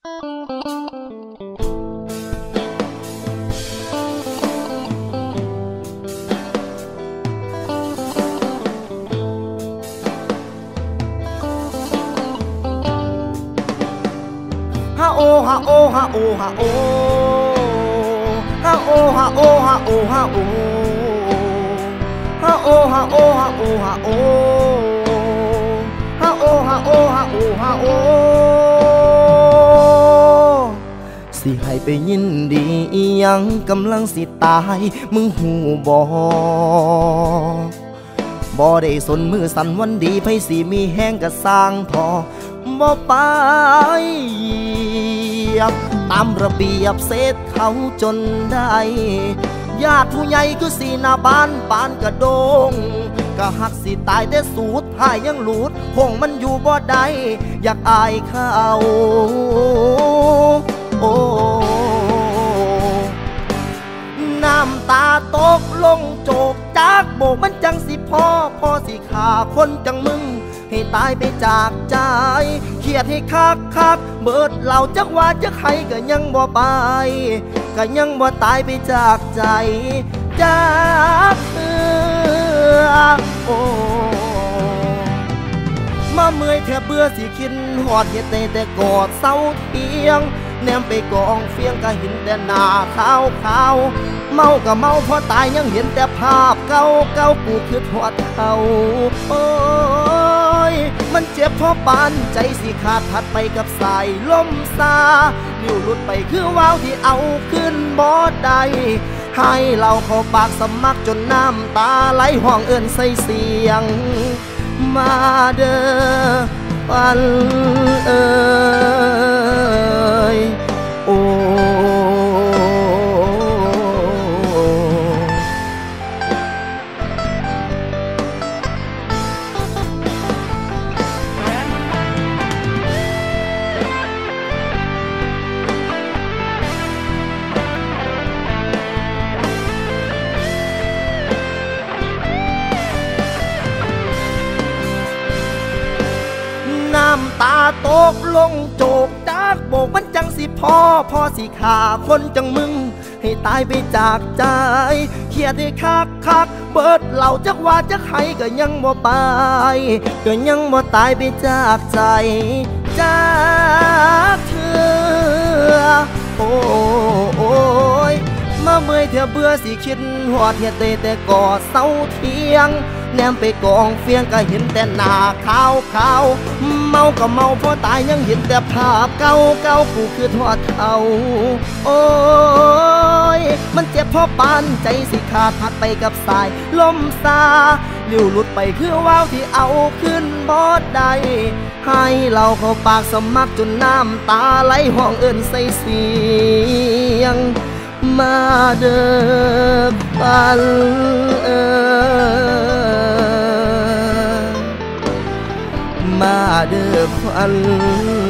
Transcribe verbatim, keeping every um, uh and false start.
ฮาโอฮาโอฮาโอฮาโอฮาโอฮาโอฮาโอฮาโอฮาโอฮาโอฮาโอฮาโอฮาโอฮาโอฮาโอฮาโอสิให้ไปยินดีอีหยังกำลังสิตายมึงหูบ่บ่ได้สนมือสั่นวันดีไผสิมีแห้งกะสร้างพอบ่ไปตามระเบียบเศษเขาจนได้ญาติผู้ใหญ่คือสีหน้าบ้านปานกระโดงก็หักสิตายแต่สูดหายยังหลุดคงมันอยู่บ่ได้อยากอายเขาโอ้น้ำตาตกลงโจกจากโบกมันจังสิพ่อพ่อสิขาคนจังมึงให้ตายไปจากใจเครียดให้คักคักเบิดเหล่าจักว่าจักให้ก็ยังบ่ไปก็ยังบ่ตายไปจากใจจากเธอโอ้มาเมื่อยแทบเบื่อสิคิดหอดเฮ็ดแต่แต่กอดเศร้าเทียงแนมไปกองเฟียงก็เห็นแต่หน้าขาวขาวเมาก็เมาพอตายยังเห็นแต่ภาพเก่าเก่ากูคือทอดเขาโอ้ยมันเจ็บเพราะปานใจสิขาดพัดไปกับสายลมซาลิ้วหลุดไปคือว้าวที่เอาขึ้นบ่ได้ให้เราเข้าปากสมักจนน้ำตาไหลห้องเอิ้นใส่เสียงมาเด้อวันเอ่ยโอ้น้ำตาตกลงโจกจากโบกมันจังสิพ่อพ่อสิขาคนจังมึงให้ตายไปจากใจเครียดให้คักคักเบิดเหล่าจักว่าจักให้ก็ยังบ่ไปก็ยังบ่ตายไปจากใจจากเธอโอ้โอ้ยมาเมื่อยเธอเบื่อสิคิดหอดเฮ็ดได้แต่กอดเศร้าเทียงแนมไปกองเฟียงก็เห็นแต่หน้าขาวขาวเมาก็เมาพอตายยังเห็นแต่ภาพเก่าเก่ากูคือทอดเขาโอ้ยมันเจ็บเพราะปานใจสิขาดพัดไปกับสายลมซาลิ้วหลุดไปคือว้าวที่เอาขึ้นบ่ได้ให้เราเข้าปากสมักจนน้ำตาไหลห้องเอิ้นใส่เสียงมาเด้อปันเอ่ยมาเด้อควัน